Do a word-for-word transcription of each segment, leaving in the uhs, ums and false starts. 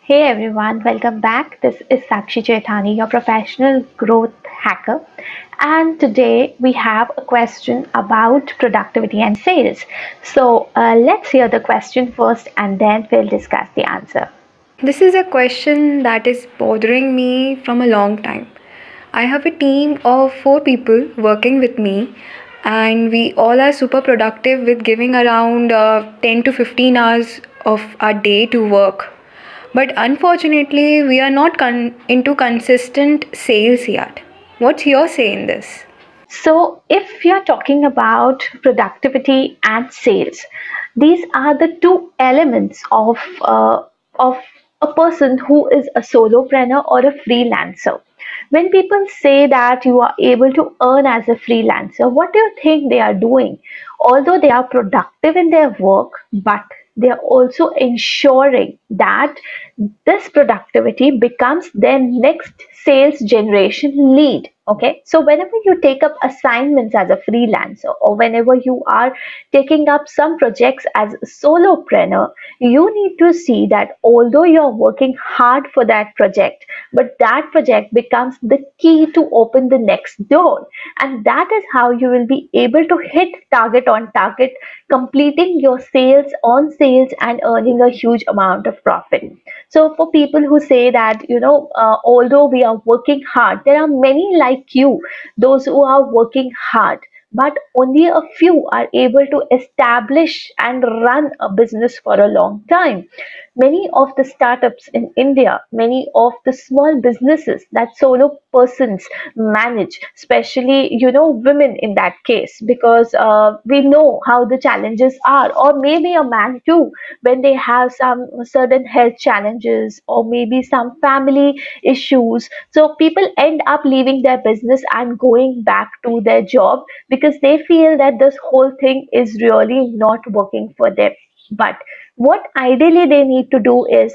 Hey everyone, welcome back. This is Saakshi Choithani, your professional growth hacker. And today we have a question about productivity and sales. So uh, let's hear the question first and then we'll discuss the answer. This is a question that is bothering me from a long time. I have a team of four people working with me, and we all are super productive with giving around uh, ten to fifteen hours of our day to work. But unfortunately, we are not con- into consistent sales yet. What's your say in this? So, if you're talking about productivity and sales, these are the two elements of uh, of a person who is a solopreneur or a freelancer. When people say that you are able to earn as a freelancer, what do you think they are doing? Although they are productive in their work, but they are also ensuring that this productivity becomes their next sales generation lead. Okay, so whenever you take up assignments as a freelancer or whenever you are taking up some projects as a solopreneur, you need to see that although you're working hard for that project, but that project becomes the key to open the next door, and that is how you will be able to hit target on target, completing your sales on sales and earning a huge amount of profit. So for people who say that, you know, uh, although we are working hard, there are many like you, those who are working hard, but only a few are able to establish and run a business for a long time. Many of the startups in India, many of the small businesses that solo persons manage, especially, you know, women in that case, because uh, we know how the challenges are, or maybe a man too, when they have some certain health challenges or maybe some family issues. So people end up leaving their business and going back to their job because they feel that this whole thing is really not working for them. But what ideally they need to do is,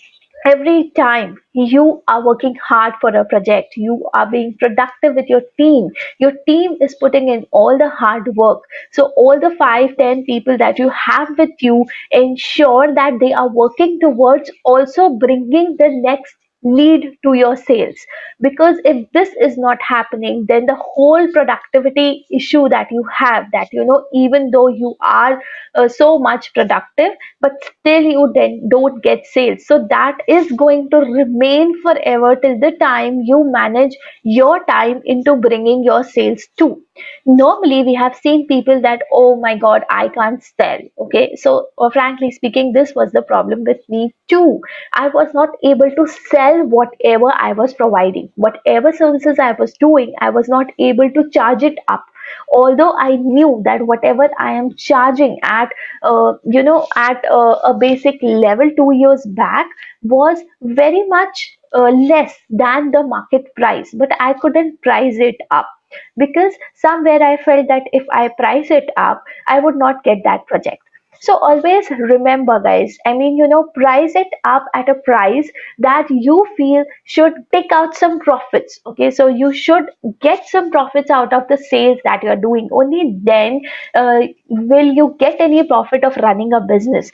every time you are working hard for a project, you are being productive with your team, your team is putting in all the hard work. So all the five ten people that you have with you, ensure that they are working towards also bringing the next lead to your sales. Because if this is not happening, then the whole productivity issue that you have, that, you know, even though you are uh, so much productive, but still you then don't get sales, so that is going to remain forever till the time you manage your time into bringing your sales too. Normally we have seen people that, oh my god, I can't sell. Okay, so uh, frankly speaking, this was the problem with me too. I was not able to sell whatever I was providing, whatever services I was doing, I was not able to charge it up. Although I knew that whatever I am charging at uh, you know at uh, a basic level two years back was very much uh, less than the market price, but I couldn't price it up because somewhere I felt that if I price it up, I would not get that project. So always remember, guys, I mean, you know, price it up at a price that you feel should take out some profits. Okay, so you should get some profits out of the sales that you're doing. Only then uh, will you get any profit of running a business.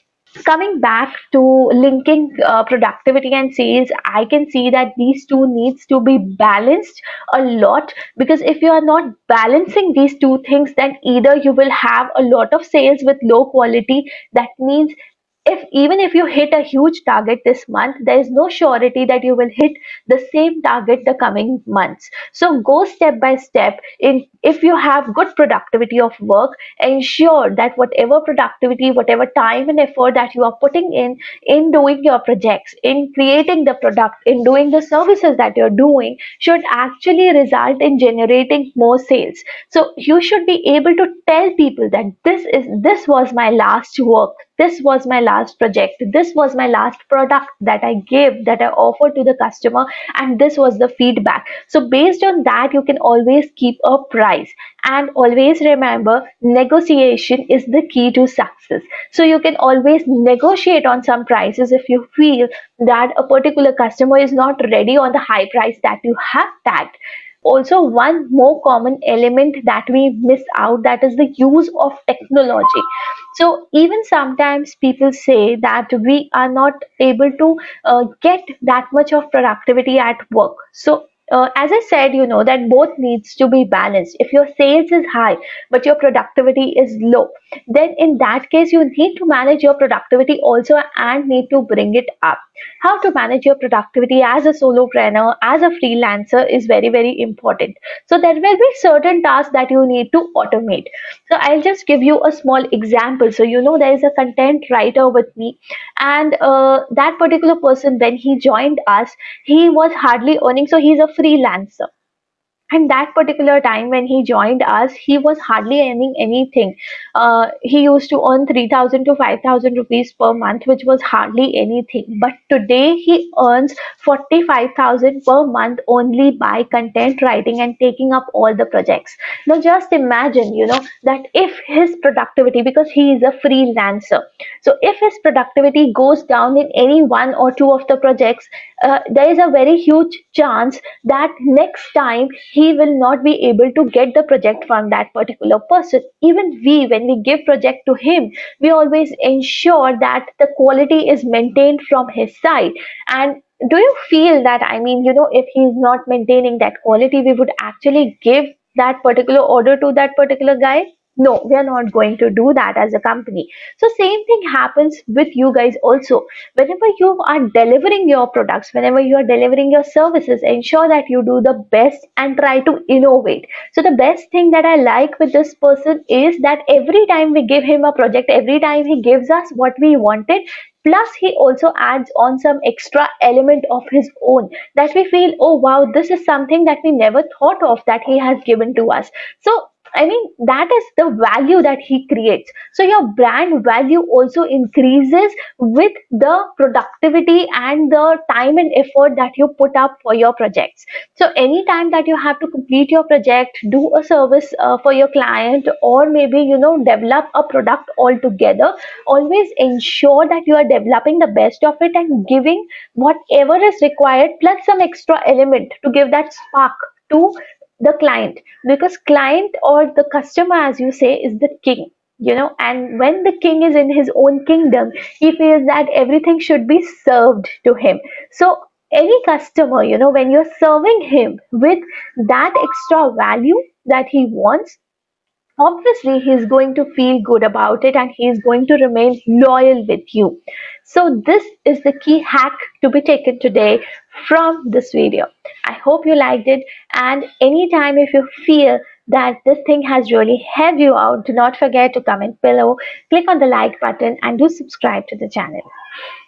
Coming back to linking uh, productivity and sales, I can see that these two needs to be balanced a lot, because if you are not balancing these two things, then either you will have a lot of sales with low quality. That means, if even if you hit a huge target this month, there is no surety that you will hit the same target the coming months. So go step by step. In if you have good productivity of work, ensure that whatever productivity, whatever time and effort that you are putting in in doing your projects, in creating the product, in doing the services that you're doing, should actually result in generating more sales. So you should be able to tell people that this is this was my last work, this was my last project, this was my last product that I gave, that I offered to the customer, and this was the feedback. So based on that, you can always keep a price, and always remember, negotiation is the key to success. So you can always negotiate on some prices if you feel that a particular customer is not ready on the high price that you have tagged. Also, one more common element that we miss out, that is the use of technology. So even sometimes people say that we are not able to uh, get that much of productivity at work. So uh, as I said, you know that both needs to be balanced. If your sales is high but your productivity is low, then in that case you need to manage your productivity also and need to bring it up. How to manage your productivity as a solopreneur, as a freelancer, is very very important. So there will be certain tasks that you need to automate. So I'll just give you a small example. So you know there is a content writer with me, and uh, that particular person, when he joined us, he was hardly earning. So he's a freelancer, and that particular time when he joined us, he was hardly earning anything. Uh, he used to earn three thousand to five thousand rupees per month, which was hardly anything. But today he earns forty-five thousand per month only by content writing and taking up all the projects. Now just imagine, you know, that if his productivity, because he is a freelancer, so if his productivity goes down in any one or two of the projects, uh, there is a very huge chance that next time he will not be able to get the project from that particular person. Even we, when we give project to him, we always ensure that the quality is maintained from his side. And do you feel that, I mean, you know, if he is not maintaining that quality, we would actually give that particular order to that particular guy? No, we are not going to do that as a company. So same thing happens with you guys also. Whenever you are delivering your products, whenever you are delivering your services, ensure that you do the best and try to innovate. So the best thing that I like with this person is that every time we give him a project, every time he gives us what we wanted, plus he also adds on some extra element of his own, that we feel, oh wow, this is something that we never thought of that he has given to us. So I mean, that is the value that he creates. So your brand value also increases with the productivity and the time and effort that you put up for your projects. So anytime that you have to complete your project, do a service uh, for your client, or maybe, you know, develop a product altogether, always ensure that you are developing the best of it and giving whatever is required, plus some extra element to give that spark to the client, because client or the customer, as you say, is the king, you know. And when the king is in his own kingdom, he feels that everything should be served to him. So any customer, you know, when you're serving him with that extra value that he wants, obviously he's going to feel good about it and he's going to remain loyal with you. So this is the key hack to be taken today from this video. I hope you liked it, and anytime if you feel that this thing has really helped you out, do not forget to comment below, click on the like button and do subscribe to the channel.